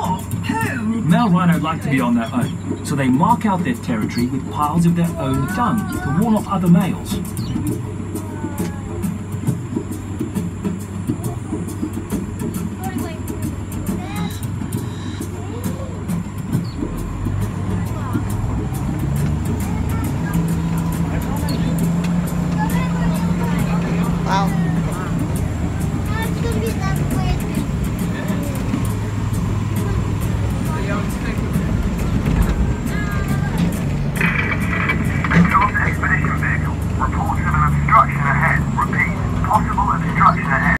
Who? Male rhino like to be on their own, so they mark out their territory with piles of their own dung to warn off other males.